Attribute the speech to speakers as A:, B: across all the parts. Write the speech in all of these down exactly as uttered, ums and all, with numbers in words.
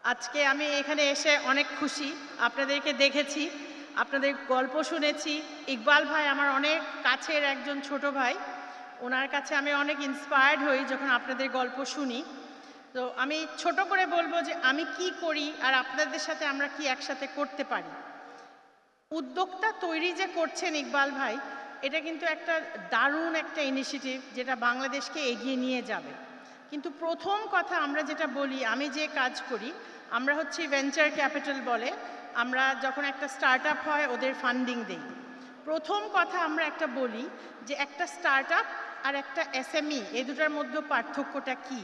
A: আজকে আমি এখানে এসে অনেক খুশি, আপনাদেরকে দেখেছি, আপনাদের গল্প শুনেছি। ইকবাল ভাই আমার অনেক কাছের একজন ছোট ভাই, ওনার কাছে আমি অনেক ইন্সপায়ার্ড হই যখন আপনাদের গল্প শুনি। তো আমি ছোট করে বলবো যে আমি কি করি আর আপনাদের সাথে আমরা কি একসাথে করতে পারি। উদ্যোক্তা তৈরি যে করছেন ইকবাল ভাই, এটা কিন্তু একটা দারুণ একটা ইনিশিয়েটিভ যেটা বাংলাদেশকে এগিয়ে নিয়ে যাবে। কিন্তু প্রথম কথা আমরা যেটা বলি, আমি যে কাজ করি, আমরা হচ্ছে ভেঞ্চার ক্যাপিটাল বলে, আমরা যখন একটা স্টার্ট আপ হয় ওদের ফান্ডিং দেই। প্রথম কথা আমরা একটা বলি যে একটা স্টার্ট আপ আর একটা এসএমই এই দুটার মধ্যে পার্থক্যটা কি।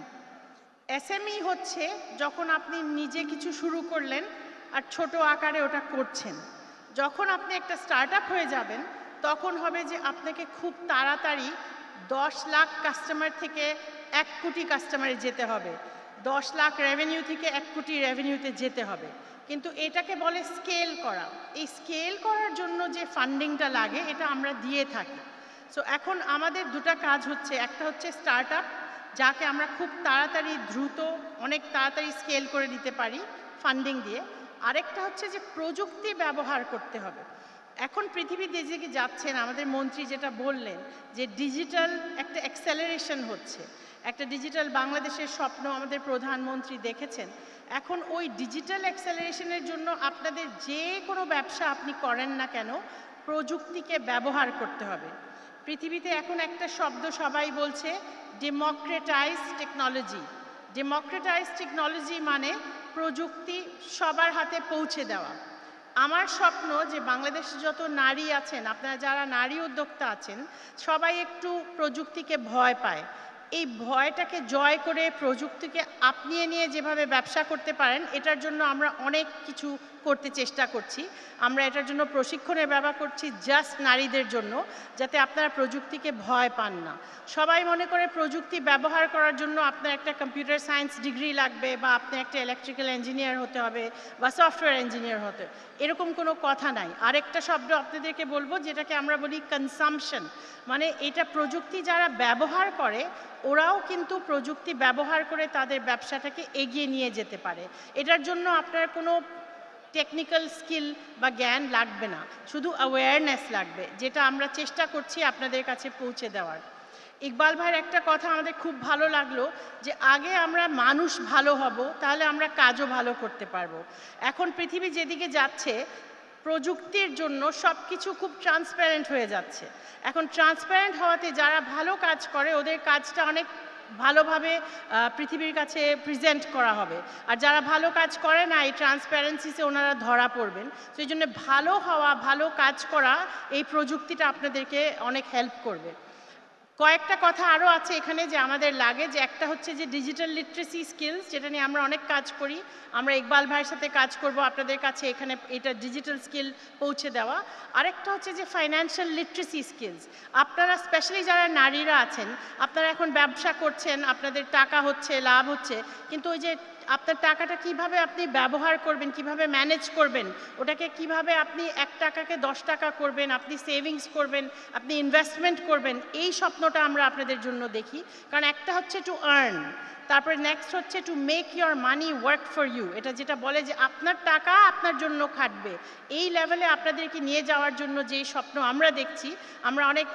A: এসএমই হচ্ছে যখন আপনি নিজে কিছু শুরু করলেন আর ছোট আকারে ওটা করছেন। যখন আপনি একটা স্টার্ট আপ হয়ে যাবেন তখন হবে যে আপনাকে খুব তাড়াতাড়ি দশ লাখ কাস্টমার থেকে এক কোটি কাস্টমারে যেতে হবে, দশ লাখ রেভিনিউ থেকে এক কোটি রেভিনিউতে যেতে হবে। কিন্তু এটাকে বলে স্কেল করা। এই স্কেল করার জন্য যে ফান্ডিংটা লাগে এটা আমরা দিয়ে থাকি। সো এখন আমাদের দুটা কাজ হচ্ছে, একটা হচ্ছে স্টার্ট আপ যাকে আমরা খুব তাড়াতাড়ি দ্রুত অনেক তাড়াতাড়ি স্কেল করে দিতে পারি ফান্ডিং দিয়ে, আরেকটা হচ্ছে যে প্রযুক্তি ব্যবহার করতে হবে। এখন পৃথিবীতে যেদিকে যাচ্ছেন আমাদের মন্ত্রী যেটা বললেন যে ডিজিটাল একটা অ্যাক্সেলারেশন হচ্ছে, একটা ডিজিটাল বাংলাদেশের স্বপ্ন আমাদের প্রধানমন্ত্রী দেখেছেন। এখন ওই ডিজিটাল অ্যাক্সেলারেশনের জন্য আপনাদের যে কোনো ব্যবসা আপনি করেন না কেন প্রযুক্তিকে ব্যবহার করতে হবে। পৃথিবীতে এখন একটা শব্দ সবাই বলছে, ডেমোক্রেটাইজ টেকনোলজি। ডেমোক্রেটাইজ টেকনোলজি মানে প্রযুক্তি সবার হাতে পৌঁছে দেওয়া। আমার স্বপ্ন যে বাংলাদেশে যত নারী আছেন, আপনারা যারা নারী উদ্যোক্তা আছেন, সবাই একটু প্রযুক্তিকে ভয় পায়। এই ভয়টাকে জয় করে প্রযুক্তিকে আপনিয়ে নিয়ে যেভাবে ব্যবসা করতে পারেন, এটার জন্য আমরা অনেক কিছু করতে চেষ্টা করছি। আমরা এটার জন্য প্রশিক্ষণের ব্যবহার করছি জাস্ট নারীদের জন্য, যাতে আপনারা প্রযুক্তিকে ভয় পান না। সবাই মনে করে প্রযুক্তি ব্যবহার করার জন্য আপনার একটা কম্পিউটার সায়েন্স ডিগ্রি লাগবে, বা আপনি একটা ইলেকট্রিক্যাল ইঞ্জিনিয়ার হতে হবে, বা সফটওয়্যার ইঞ্জিনিয়ার হতে, এরকম কোনো কথা নাই। আরেকটা শব্দ আপনাদেরকে বলবো যেটাকে আমরা বলি কনসামশন, মানে এটা প্রযুক্তি যারা ব্যবহার করে ওরাও কিন্তু প্রযুক্তি ব্যবহার করে তাদের ব্যবসাটাকে এগিয়ে নিয়ে যেতে পারে। এটার জন্য আপনার কোনো টেকনিক্যাল স্কিল বা জ্ঞান লাগবে না, শুধু অ্যাওয়ারনেস লাগবে, যেটা আমরা চেষ্টা করছি আপনাদের কাছে পৌঁছে দেওয়ার। ইকবাল ভাইয়ের একটা কথা আমাদের খুব ভালো লাগলো যে আগে আমরা মানুষ ভালো হব, তাহলে আমরা কাজও ভালো করতে পারবো। এখন পৃথিবী যেদিকে যাচ্ছে প্রযুক্তির জন্য সব কিছু খুব ট্রান্সপারেন্ট হয়ে যাচ্ছে। এখন ট্রান্সপারেন্ট হওয়াতে যারা ভালো কাজ করে ওদের কাজটা অনেক ভালোভাবে পৃথিবীর কাছে প্রেজেন্ট করা হবে, আর যারা ভালো কাজ করে না এই ট্রান্সপারেন্সিতে ওনারা ধরা পড়বেন। তো এই জন্য ভালো হওয়া, ভালো কাজ করা, এই প্রযুক্তিটা আপনাদেরকে অনেক হেল্প করবে। কয়েকটা কথা আরও আছে এখানে যে আমাদের লাগে, যে একটা হচ্ছে যে ডিজিটাল লিটারেসি স্কিলস, যেটা নিয়ে আমরা অনেক কাজ করি। আমরা ইকবাল ভাইয়ের সাথে কাজ করব আপনাদের কাছে এখানে এটা ডিজিটাল স্কিল পৌঁছে দেওয়া। আরেকটা হচ্ছে যে ফাইন্যান্সিয়াল লিটারেসি স্কিলস। আপনারা স্পেশালি যারা নারীরা আছেন, আপনারা এখন ব্যবসা করছেন, আপনাদের টাকা হচ্ছে, লাভ হচ্ছে, কিন্তু ওই যে আপনার টাকাটা কিভাবে আপনি ব্যবহার করবেন, কিভাবে ম্যানেজ করবেন, ওটাকে কিভাবে আপনি এক টাকাকে দশ টাকা করবেন, আপনি সেভিংস করবেন, আপনি ইনভেস্টমেন্ট করবেন, এই স্বপ্নটা আমরা আপনাদের জন্য দেখি। কারণ একটা হচ্ছে টু আর্ন, তারপরে নেক্সট হচ্ছে to make your money work for you. এটা যেটা বলে যে আপনার টাকা আপনার জন্য খাটবে, এই লেভেলে আপনাদেরকে নিয়ে যাওয়ার জন্য যেই স্বপ্ন আমরা দেখছি, আমরা অনেক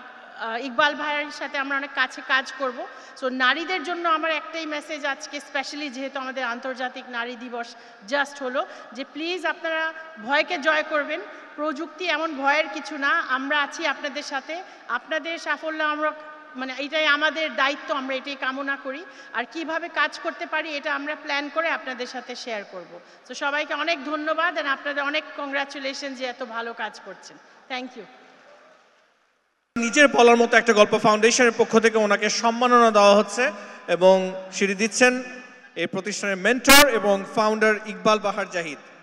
A: ইকবাল ভাইয়ের সাথে আমরা অনেক কাছে কাজ করব। সো নারীদের জন্য আমার একটাই মেসেজ আজকে, স্পেশালি যেহেতু আমাদের আন্তর্জাতিক নারী দিবস জাস্ট হলো, যে প্লিজ আপনারা ভয়কে জয় করবেন। প্রযুক্তি এমন ভয়ের কিছু না, আমরা আছি আপনাদের সাথে। আপনাদের সাফল্য আমরা মানে এটাই আমাদের দায়িত্ব, আমরা এটাই কামনা করি। আর কিভাবে কাজ করতে পারি এটা আমরা প্ল্যান করে আপনাদের সাথে শেয়ার করব। তো সবাইকে অনেক ধন্যবাদ, আর আপনাদের অনেক কংগ্রাচুলেশন যে এত ভালো কাজ করছেন। Thank you.
B: নিজের বলার মতো একটা গল্প ফাউন্ডেশনের পক্ষ থেকে ওনাকে সম্মাননা দেওয়া হচ্ছে, এবং সেটি দিচ্ছেন এই প্রতিষ্ঠানের মেন্টর এবং ফাউন্ডার ইকবাল বাহার জাহিদ।